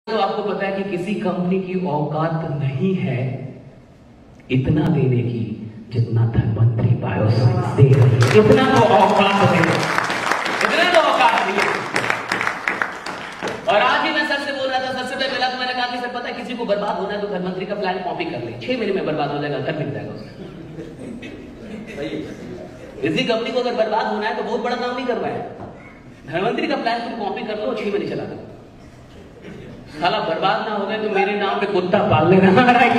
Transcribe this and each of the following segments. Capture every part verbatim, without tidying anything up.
तो आपको पता है कि किसी कंपनी की औकात नहीं है इतना देने की जितना धनवंतरी बायोसाइंस दे रही है। इतना तो औकात है, इतना तो औकात नहीं है। और आज ही मैं सर से बोल रहा था, सर से मैं मिला तो मैंने कहा कि सर पता है किसी को बर्बाद होना है तो धनवंतरी का प्लान कॉपी कर ले, छह महीने में बर्बाद हो जाएगा, घर मिल जाएगा उसका। किसी कंपनी को अगर बर्बाद होना है तो बहुत बड़ा काम नहीं करना है, धनवंतरी का प्लान तुम कॉपी कर लो, छह महीने चला दो। साला बर्बाद ना हो गए तो मेरे नाम पे कुत्ता पाल लेना।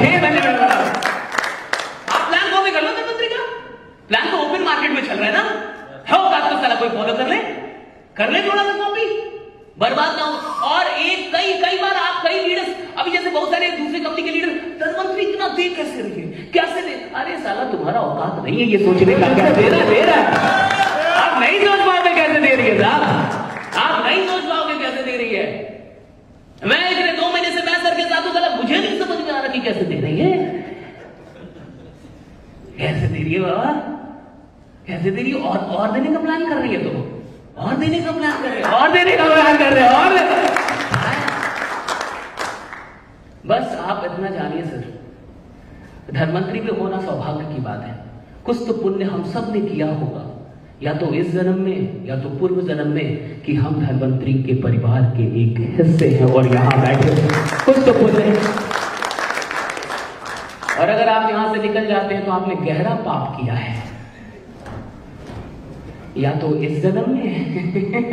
आप प्लान कॉपी कर लो धनवंतरी का, प्लान तो ओपन मार्केट में चल रहा है ना, है बात तो साला कोई फॉलो कर ले, कर ले थोड़ा सा कॉपी, बर्बाद ना हो। और एक कई कई बार आप कई लीडर्स, अभी जैसे बहुत सारे दूसरी कंपनी के लीडर, धनवंतरी इतना दे कैसे रही है, कैसे दे, अरे साला तुम्हारा औकात नहीं है ये सोचने का, क्या दे रहा दे रहा आप नहीं सोच पाओगे कैसे दे रही है साहब, आप नहीं सोच पाओगे कैसे दे रही है। मैं इतने दो महीने से मैं सर के साथ हूं, गलत मुझे नहीं समझ में आ रहा कि कैसे दे रही है, कैसे दे रही है बाबा, कैसे दे रही है। और और देने का प्लान कर रही है, तो और देने का प्लान कर रहे हैं, और देने का प्लान कर रहे हैं, और बस आप इतना जानिए सर, धनवंतरी पे होना सौभाग्य की बात है। कुछ तो पुण्य हम सब ने किया होगा, या तो इस जन्म में या तो पूर्व जन्म में, कि हम धनवंतरी के परिवार के एक हिस्से हैं और यहां बैठे हैं, कुछ तो पुण्य है। और अगर आप यहां से निकल जाते हैं तो आपने गहरा पाप किया है, या तो इस जन्म में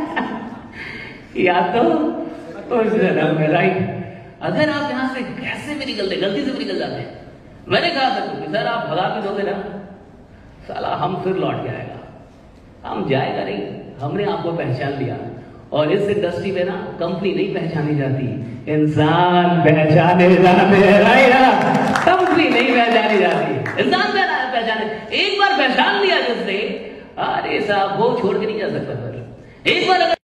या तो उस जन्म में, राइट। अगर आप यहां से कैसे भी निकलते, गलती से भी निकल जाते हैं, मैंने कहा सर कि सर आप भगा भी दोगे ना, साला हम फिर लौट के आएगा, हम जाएगा नहीं, हमने आपको पहचान लिया। और इस इंडस्ट्री में ना कंपनी नहीं पहचानी जाती, इंसान पहचाने जाते हैं, राइट। कंपनी नहीं पहचानी जाती, इंसान पहचाने, एक बार पहचान लिया जिसने, अरे साहब वो छोड़ के नहीं जा सकता सर, एक बार अगर